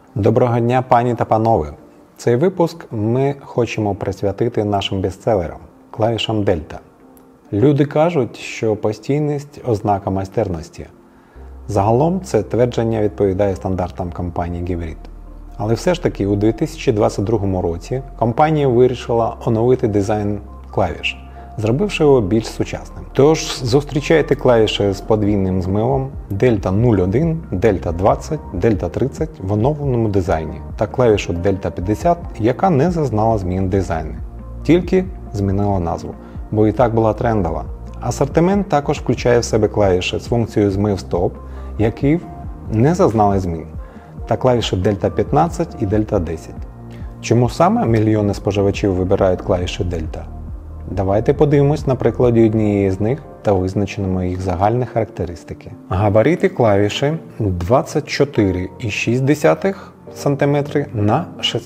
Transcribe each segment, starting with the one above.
Доброго дня, пані та панове! Цей випуск ми хочемо присвятити нашим бестселерам – клавішам Delta. Люди кажуть, що постійність – ознака майстерності. Загалом це твердження відповідає стандартам компанії Geberit. Але все ж таки у 2022 році компанія вирішила оновити дизайн клавіш, зробивши його більш сучасним. Тож зустрічайте клавіші з подвійним змивом Delta 01, Delta 20, Delta 30 в оновленому дизайні та клавішу Delta 50, яка не зазнала змін дизайну, тільки змінила назву, бо і так була трендова. Асортимент також включає в себе клавіші з функцією змив-стоп, які не зазнали змін, та клавіші Delta 15 і Delta 10. Чому саме мільйони споживачів вибирають клавіші Delta? Давайте подивимось на прикладі однієї з них та визначимо їх загальні характеристики. Габарити клавіші 24,6 см на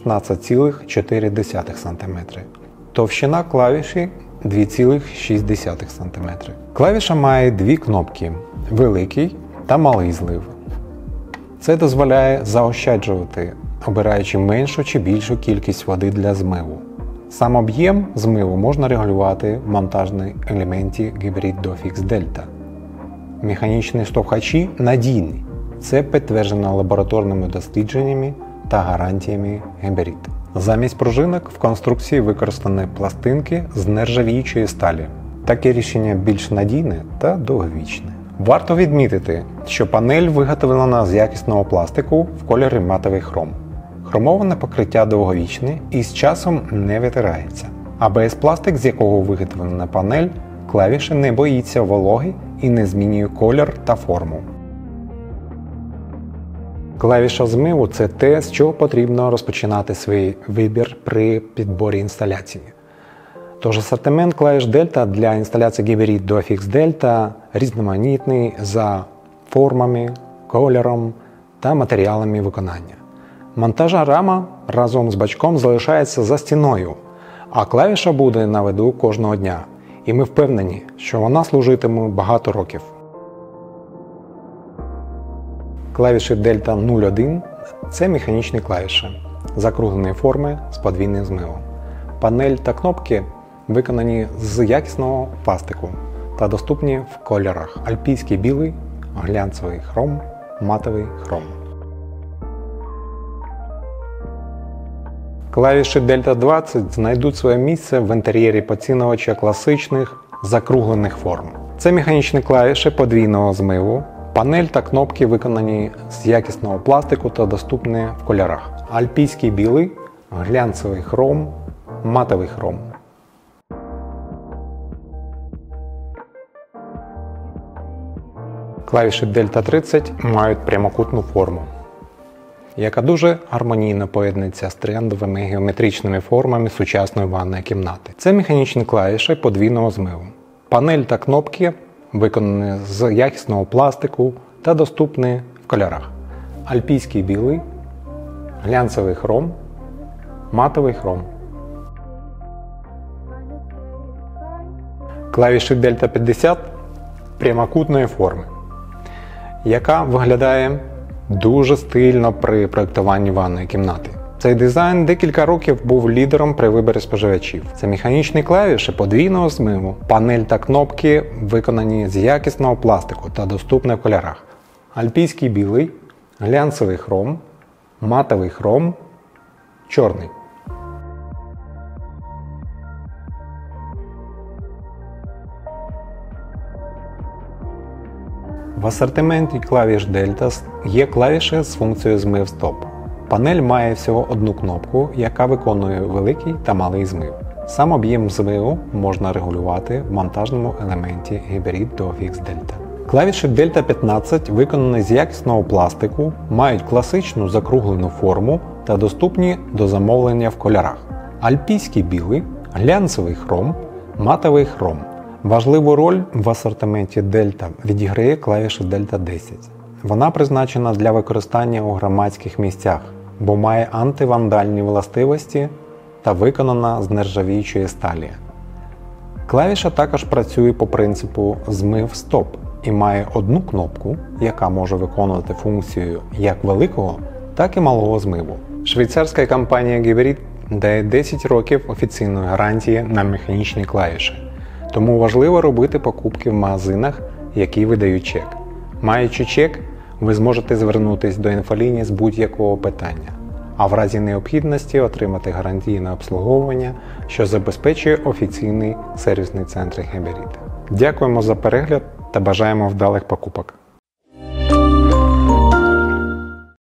16,4 см. Товщина клавіші 2,6 см. Клавіша має дві кнопки – великий та малий злив. Це дозволяє заощаджувати, обираючи меншу чи більшу кількість води для змиву. Сам об'єм змиву можна регулювати в монтажній елементі Geberit Duofix Delta. Механічні штовхачі надійні. Це підтверджено лабораторними дослідженнями та гарантіями Geberit. Замість пружинок в конструкції використані пластинки з нержавіючої сталі. Таке рішення більш надійне та довговічне. Варто відмітити, що панель виготовлена з якісного пластику в кольорі матовий хром. Хромоване покриття довговічне і з часом не витирається. АБС-пластик, з якого виготовлена панель, клавіші не боїться вологи і не змінює колір та форму. Клавіша змиву – це те, з чого потрібно розпочинати свій вибір при підборі інсталяції. Тож асортимент клавіш Delta для інсталяції Geberit Duofix Delta різноманітний за формами, кольором та матеріалами виконання. Монтажна рама разом з бачком залишається за стіною, а клавіша буде на виду кожного дня. І ми впевнені, що вона служитиме багато років. Клавіші Delta 01 – це механічні клавіші закругленої форми з подвійним змивом. Панель та кнопки виконані з якісного пластику та доступні в кольорах альпійський білий, глянцевий хром, матовий хром. Клавіші Delta 20 знайдуть своє місце в інтер'єрі поцінювача класичних закруглених форм. Це механічні клавіші подвійного змиву. Панель та кнопки виконані з якісного пластику та доступні в кольорах альпійський білий, глянцевий хром, матовий хром. Клавіші Delta 30 мають прямокутну форму, яка дуже гармонійно поєднується з трендовими геометричними формами сучасної ванної кімнати. Це механічні клавіші подвійного змиву. Панель та кнопки виконані з якісного пластику та доступні в кольорах альпійський білий, глянцевий хром, матовий хром. Клавіші Delta 50 прямокутної форми, яка виглядає дуже стильно при проєктуванні ванної кімнати. Цей дизайн декілька років був лідером при виборі споживачів. Це механічні клавіші подвійного змиву. Панель та кнопки виконані з якісного пластику та доступні в кольорах альпійський білий, глянцевий хром, матовий хром, чорний. В асортименті клавіш Delta є клавіші з функцією змив-стоп. Панель має всього одну кнопку, яка виконує великий та малий змив. Сам об'єм змиву можна регулювати в монтажному елементі Geberit Duofix Delta. Клавіші Delta 15 виконані з якісного пластику, мають класичну закруглену форму та доступні до замовлення в кольорах альпійський білий, глянцевий хром, матовий хром. Важливу роль в асортименті Delta відіграє клавіша Delta 10. Вона призначена для використання у громадських місцях, бо має антивандальні властивості та виконана з нержавіючої сталі. Клавіша також працює по принципу змив-стоп і має одну кнопку, яка може виконувати функцію як великого, так і малого змиву. Швейцарська компанія Geberit дає 10 років офіційної гарантії на механічні клавіші, тому важливо робити покупки в магазинах, які видають чек. Маючи чек, ви зможете звернутися до інфолінії з будь-якого питання, а в разі необхідності отримати гарантійне обслуговування, що забезпечує офіційний сервісний центр Geberit. Дякуємо за перегляд та бажаємо вдалих покупок!